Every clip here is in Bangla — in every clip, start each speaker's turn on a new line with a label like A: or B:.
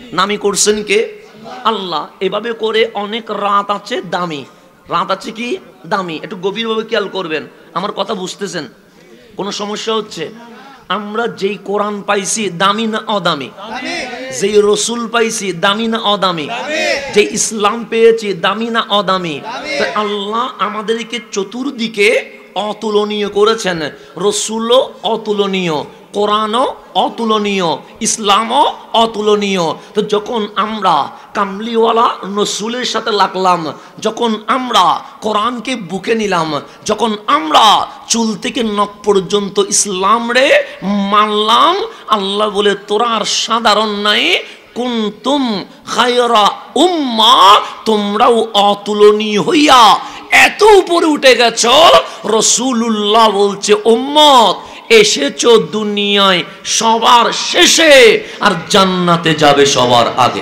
A: দামি করছেন কে? আল্লাহ। এভাবে করে অনেক রাত আছে দামি, রাত আছে কি দামি। একটু গভীরভাবে খেয়াল করবেন, আমার কথা বুঝতেছেন? কোনো সমস্যা হচ্ছে? আমরা যেই কোরআন পাইছি দামি না অদামি? যেই রসুল পাইছি দামি না অদামি? যে ইসলাম পেয়েছি দামি না অদামি? তো আল্লাহ আমাদেরকে চতুর্দিকে অতুলনীয় করেছেন। রসুলও অতুলনীয়, কোরআনও অতুলনীয়, ইসলামও অতুলনীয়। তো যখন আমরা কামলিওয়ালা রসুলের সাথে লাগলাম, যখন আমরা কোরআনকে বুকে নিলাম, যখন আমরা চুল থেকে নখ পর্যন্ত ইসলাম রে মানলাম, আল্লাহ বলে তোরা আর সাধারণ নাই, কুনতুম খায়রা উম্মাহ, তোমরাও অতুলনীয় হইয়া এত উপরে উঠে গেছ। রাসূলুল্লাহ বলছে উম্মত এসেছো দুনিয়ায় সবার শেষে আর জান্নাতে যাবে সবার আগে।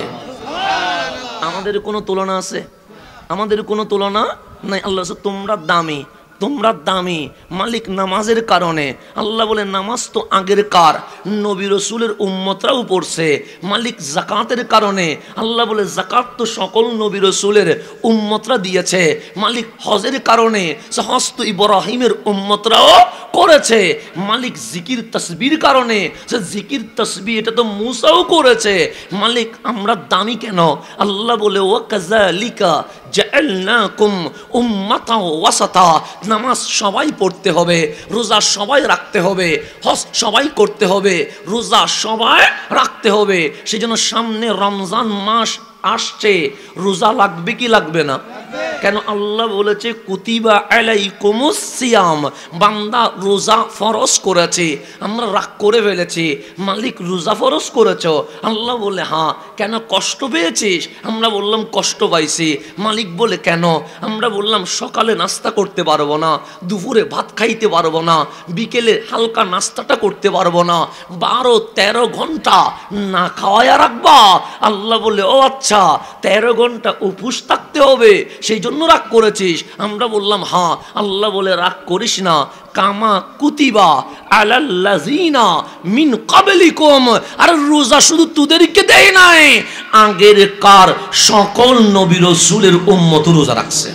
A: আমাদের কোনো তুলনা আছে? আমাদের কোনো তুলনা নাই। আল্লাহ তোমরা দামি, তোমরা দামি। মালিক নামাজের কারণে, আল্লাহ বলে নামাজ তো আগের কার, নবী রসুলের উম্মতরাও পড়ছে। মালিক জাকাতের কারণে, আল্লাহ বলে জাকাত তো সকল নবী রসুলের উম্মতরা দিয়েছে। মালিক হজের কারণে, হজ তো ইব্রাহিমের উম্মতরাও করেছে। মালিক জিকির তসবির কারণে, সে জিকির তসবি এটা তো মুসাও করেছে। মালিক আমরা দামি কেন? আল্লাহ বলে ওয়া কাযালিকা জাআলনাকুম উম্মাতাও ওয়াসাতা, নামাজ সবাই পড়তে হবে, রোজা সবাই রাখতে হবে, হজ সবাই করতে হবে, রোজা সবাই রাখতে হবে। সেজন্য সামনে রমজান মাস আসছে, রোজা লাগবে কি লাগবে না? কেন আল্লাহ বলেছে কুতিবা আলাইকুমুস সিয়াম, বান্দা রোজা ফরজ করেছে। আমরা রাগ করে ফেলেছি, মালিক রোজা ফরজ করেছো? আল্লাহ বলে হ্যাঁ। কেন কষ্ট পেয়েছিস? আমরা বললাম কষ্ট পাইছি। মালিক বলে কেন? আমরা বললাম সকালে নাস্তা করতে পারবো না, দুপুরে ভাত খাইতে পারবো না, বিকেলে হালকা নাস্তাটা করতে পারবো না, 12-13 ঘন্টা না খাওয়ায়া রাখবা? আল্লাহ বলে ও আচ্ছা 13 ঘন্টা উপোস থাকতে হবে, সেই জন্য রাগ করেছিস? আমরা বললাম হ্যাঁ। আল্লাহ বলে রাগ করিস না, কামা কুতিবা আলাল্লাযিনা মিন ক্বাবলিকুম, আর রোজা শুধু তোদেরকে দেয় নাই, আগের কার সকল নবী রাসূলের উম্মত রোজা রাখছে।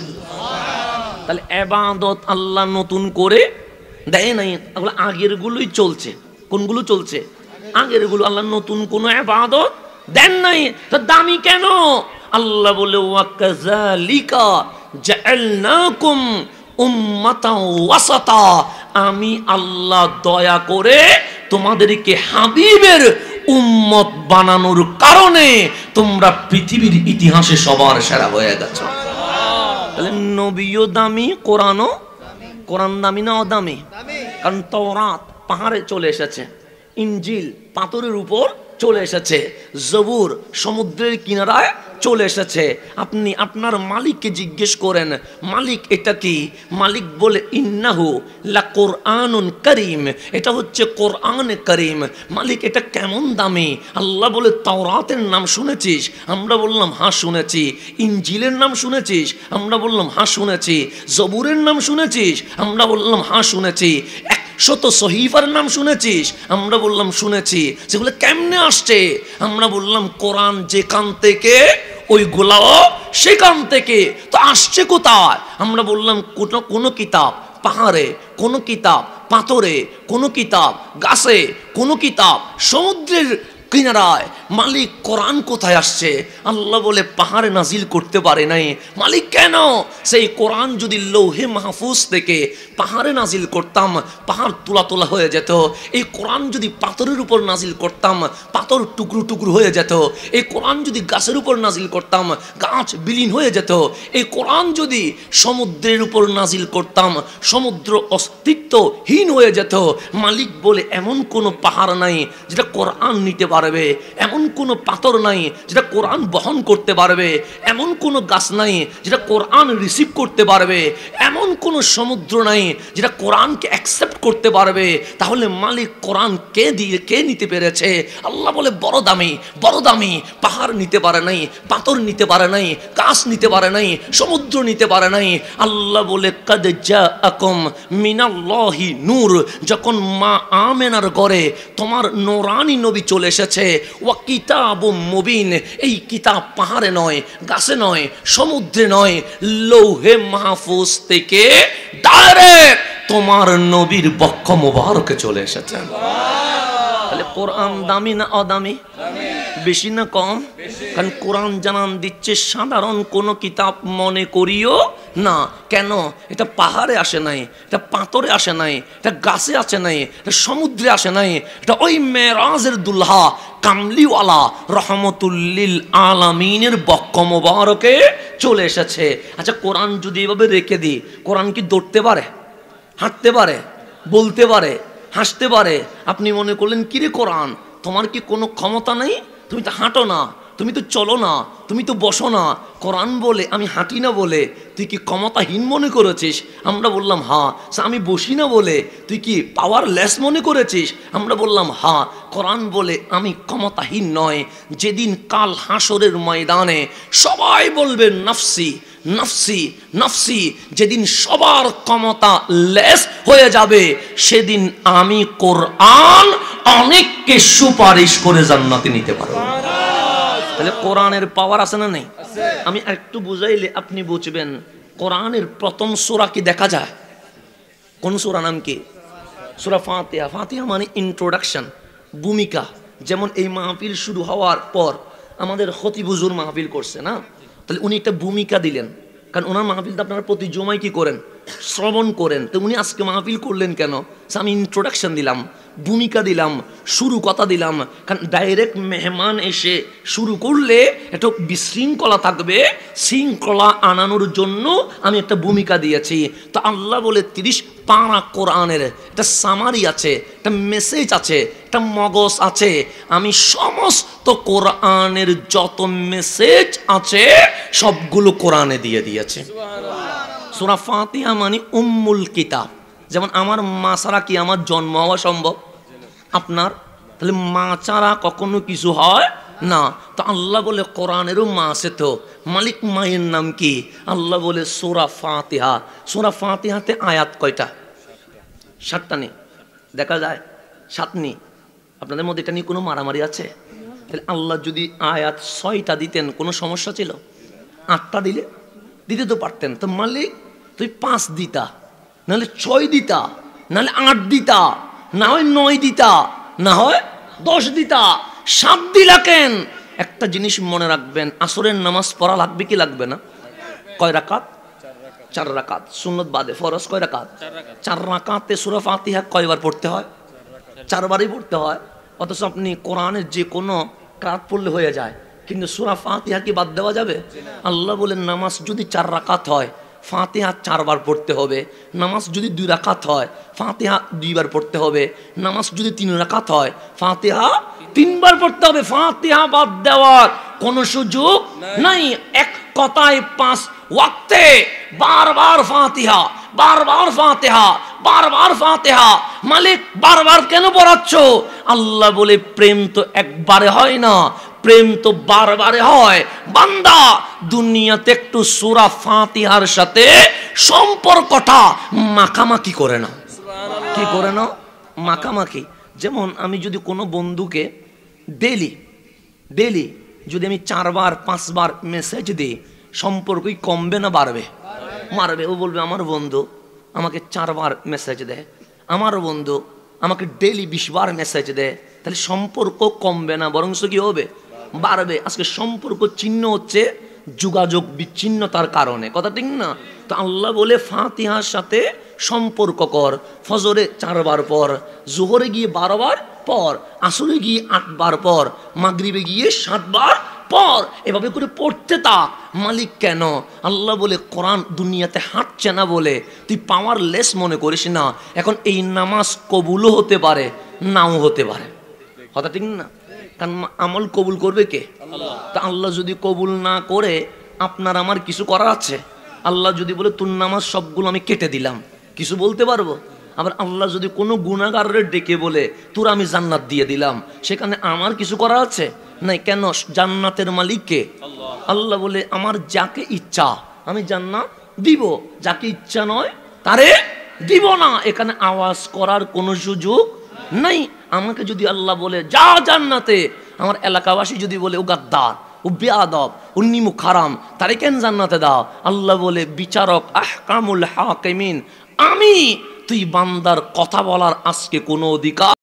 A: তাহলে ইবাদত আল্লাহ নতুন করে দেয় নাই, এগুলো আগের গুলোই চলছে। কোনগুলো চলছে? আগের গুলো। আল্লাহ নতুন কোন ইবাদত দেন নাই। তো দামি কেন? আল্লাহ বলে ওয়া কাযালিকা জাআলনাকুম উম্মাতাও ওয়াসাতা, আমি আল্লাহ দয়া করে তোমাদেরকে হাবিবের উম্মত বানানোর কারণে তোমরা পৃথিবীর ইতিহাসে সবার সেরা হয়ে গেছো। তাহলে নবীও দামি, কোরআনও। কোরআন দামি না অদামি? কারণ তাওরাত পাহাড়ে চলে এসেছে, ইনজিল পাথরের উপর চলে এসেছে, জবুর সমুদ্রের কিনারায় চলে এসেছে। আপনি আপনার মালিককে জিজ্ঞেস করেন মালিক এটা কি? মালিক বলে ইন্নাহু লা কোরআনুন করিম, এটা হচ্ছে কোরআন করিম। মালিক এটা কেমন দামি? আল্লাহ বলে তাওরাতের নাম শুনেছিস? আমরা বললাম হ্যাঁ শুনেছি। ইনজিলের নাম শুনেছিস? আমরা বললাম হ্যাঁ শুনেছি। জবুরের নাম শুনেছিস? আমরা বললাম হ্যাঁ শুনেছি। 100 সহিফার নাম শুনেছিস? আমরা বললাম শুনেছি। সেগুলো কেমনে আসছে? আমরা বললাম কোরআন যেখান থেকে ওইগুলাও সেখান থেকে। তো আসছে কোথায়? আমরা বললাম কোনো কিতাব পাহাড়ে, কোনো কিতাব পাথরে, কোনো কিতাব গাছে, কোনো কিতাব সমুদ্রের কিনারায়। মালিক কোরআন কোথায় আসছে? আল্লাহ বলে পাহাড়ে নাজিল করতে পারে নাই। মালিক কেন? সেই কোরআন যদি লৌহে মাহফুজ থেকে পাহাড়ে নাজিল করতাম, পাহাড় তোলা তোলা হয়ে যেত। এই কোরআন যদি পাথরের উপর নাজিল করতাম, পাথর টুকরো টুকরো হয়ে যেত। এই কোরআন যদি গাছের উপর নাজিল করতাম, গাছ বিলীন হয়ে যেত। এই কোরআন যদি সমুদ্রের উপর নাজিল করতাম, সমুদ্র অস্তিত্বহীন হয়ে যেত। মালিক বলে এমন কোনো পাহাড় নাই যেটা কোরআন নিতে পারবে, এমন কোনো পাথর নাই যেটা কোরআন বহন করতে পারবে, এমন কোনো গাছ নাই যেটা কোরআন রিসিভ করতে পারবে, এমন কোনো সমুদ্র নাই যেটা কোরআনকে অ্যাকসেপ্ট করতে পারবে। তাহলে মালিক কোরআন কে নিতে পেরেছে? আল্লাহ বলে বড় দামি, বড় দামি। পাহাড় নিতে পারে নাই, পাথর নিতে পারে নাই, গাছ নিতে পারে নাই, সমুদ্র নিতে পারে নাই। আল্লাহ বলে কাদ জাআকুম মিনাল্লাহি নূর, যখন মা আমেনার ঘরে তোমার নূরানি নবী চলে এসেছে, ওয়া কিতাবুম মুবিন, এই কিতাব পাহাড়ে নয়, গাছে নয়, সমুদ্রে নয়, লৌহে মাহফুজ থেকে ডাইরেক্ট তোমার নবীর বক্ষ মোবারকে চলে এসেছে। তাহলে কোরআন দামি না অদামি? বেশি না কম? কারণ কোরআন জানান দিচ্ছে সাধারণ কোনো কিতাব মনে করিও না। কেন? এটা পাহাড়ে আসে নাই, এটা পাথরে আসে নাই, এটা গাছে আসে নাই, এটা সমুদ্রে আসে নাই, এটা ওই মেরাজের দুলহা কামলিওয়ালা রহমতুল্লিল আলামিনের বক্ষ মোবারকে চলে এসেছে। আচ্ছা, কোরআন যদি এভাবে রেখে দিই, কোরআন কি দৌড়তে পারে, হাঁটতে পারে, বলতে পারে, হাসতে পারে? আপনি মনে করলেন কিরে কোরআন, তোমার কি কোনো ক্ষমতা নেই? তুমি তো হাঁটো না, তুমি তো চলো না, তুমি তো বসো না। কোরআন বলে আমি হাঁটি না বলে তুই কি ক্ষমতাহীন মনে করেছিস? আমরা বললাম হ্যাঁ। আমি বসি না বলে তুই কি পাওয়ারলেস মনে করেছিস? আমরা বললাম হ্যাঁ। কোরআন বলে আমি ক্ষমতাহীন নয়। যেদিন কাল হাসরের ময়দানে সবাই বলবে নফসি নফসি নফসি, যেদিন সবার ক্ষমতা লেস হয়ে যাবে, সেদিন আমি কোরআন অনেককে সুপারিশ করে জান্নাতে নিতে পারবো। তাহলে কোরআনের পাওয়ার আছে না নেই? আমি একটু বুঝাইলে আপনি বুঝবেন। কোরআনের প্রথম সূরা কি দেখা যায়? কোন সূরা নাম কি? সূরা ফাতিহা। ফাতিহা মানে ইন্ট্রোডাকশন, ভূমিকা। যেমন এই মাহফিল শুরু হওয়ার পর আমাদের খতিব হুজুর মাহফিল করছে না, তাহলে উনি একটা ভূমিকা দিলেন। কারণ ওনার মাহফিলটা আপনারা প্রতি জুমায় কি করেন? শ্রবণ করেন। তো উনি আজকে মাহফিল করলেন কেন? আমি ইন্ট্রোডাকশন দিলাম, ভূমিকা দিলাম, শুরু কথা দিলাম। কারণ ডাইরেক্ট মেহমান এসে শুরু করলে একটা বিশৃঙ্খলা থাকবে, শৃঙ্খলা আনানোর জন্য আমি একটা ভূমিকা দিয়েছি। তো আল্লাহ বলে 30 পারা কোরআনের একটা সামারি আছে, একটা মেসেজ আছে, একটা মগজ আছে। আমি সমস্ত কোরআনের যত মেসেজ আছে সবগুলো কোরআনে দিয়ে দিয়েছি। সূরা ফাতিহা মানে উম্মুল কিতাব। যেমন আমার মা ছাড়া কি আমার জন্ম হওয়া সম্ভব? আপনার? তাহলে মা ছাড়া কখনো কিছু হয় না। তো আল্লাহ বলে কোরআনেরও মা আছে। তো মালিক মায়ের নাম কি? আল্লাহ বলে সূরা ফাতিহা। সূরা ফাতিহাতে আয়াত কয়টা? 7টা নেই, দেখা যায় 7 নেই। আপনাদের মধ্যে এটা নিয়ে কোনো মারামারি আছে? তাহলে আল্লাহ যদি আয়াত 6টা দিতেন কোনো সমস্যা ছিল? 8টা দিতে তো পারতেন। তো মালিক তুই 5 দিতা, নাহলে 6 দিতা, নাহলে 8 দিতা, না হয় 9 দিতা, না হয় 10 দিতা। 7 দিলা কেন? একটা জিনিস মনে রাখবেন, আসরের নামাজ পড়া লাগবে কি লাগবে না? কয় রাকাত? 4 রাকাত। সুন্নত বাদে ফরজ কয় রাকাত? 4 রাকাতে সূরা ফাতিহা কয়বার পড়তে হয়? 4 বারই পড়তে হয়। অথচ আপনি কোরআনের যে কোনো রাত পড়লে হয়ে যায়, কিন্তু সূরা ফাতিহা কি বাদ দেওয়া যাবে? আল্লাহ বলেন নামাজ যদি 4 রাকাত হয়, ফাতিহা 4 বার পড়তে হবে। নামাজ যদি 2 রাকাত হয়, ফাতিহা 2 বার পড়তে হবে। নামাজ যদি 3 রাকাত হয়, ফাতিহা 3 বার পড়তে হবে। ফাতিহা বাদ দেওয়ার কোনো সুযোগ নাই। এক কথায় 5 ওয়াক্তে বারবার ফাতিহা, বারবার ফাতিহা, বারবার ফাতিহা। মালিক বারবার কেন পড়াচ্ছ? আল্লাহ বলে প্রেম তো একবারে হয় না, প্রেম তো বারবারে হয়। বান্দা দুনিয়াতে একটু সূরা ফাতিহার সাথে সম্পর্কটা মাখামাখি করে না। কি করে না? মাখামাখি। যেমন আমি যদি কোনো বন্ধুকে ডেলি যদি আমি 4 বার 5 বার মেসেজ দিই, সম্পর্কই কমবে না বাড়বে? মারবে। ও বলবে আমার বন্ধু আমাকে 4 বার মেসেজ দেয়, আমার বন্ধু আমাকে ডেলি 20 বার মেসেজ দেয়। তাহলে সম্পর্ক কমবে না, বরং কি হবে? বাড়বে। আজকে সম্পর্ক চিহ্ন হচ্ছে যোগাযোগ বিচ্ছিন্নতার কারণে। কথা ঠিক না? তো আল্লাহ বলে ফাতিহার সাথে সম্পর্ক কর। ফজরে 4 বার পর, জোহরে গিয়ে 12 বার পর, আসরে গিয়ে 8 বার পর, মাগরিবে গিয়ে 7 বার পর। এভাবে করে পড়তে থাক। মালিক কেন? আল্লাহ বলে কোরআন দুনিয়াতে হাঁটছে না বলে তুই পাওয়ারলেস মনে করিস না। এখন এই নামাজ কবুলও হতে পারে, নাও হতে পারে। কথা ঠিক না? কারণ আমল কবুল করবে কে? আল্লাহ। তা আল্লাহ যদি কবুল না করে আপনার আমার কিছু করার আছে? আল্লাহ যদি বলে তোর নামাজ সবগুলো আমি কেটে দিলাম, কিছু বলতে পারবো? আবার আল্লাহ যদি কোনো গুনাহগারের ডেকে বলে তোর আমি জান্নাত দিয়ে দিলাম, সেখানে আমার কিছু করা আছে? নাই। কেন? জান্নাতের মালিক কে? আল্লাহ বলে আমার যাকে ইচ্ছা আমি জান্নাত দিব, যাকে ইচ্ছা নয় তারে দিব না। এখানে আওয়াজ করার কোনো সুযোগ নাই। আমাকে যদি আল্লাহ বলে যা জান্নাতে, আমার এলাকাবাসী যদি বলে ও গাদ্দার, ও বেয়াদব, ও নিমুখ হারাম, তারে কেন জান্নাতে দাও? আল্লাহ বলে বিচারক, আহকামুল হাকিমিন আমি, তুই বান্দার কথা বলার আজকে কোনো অধিকার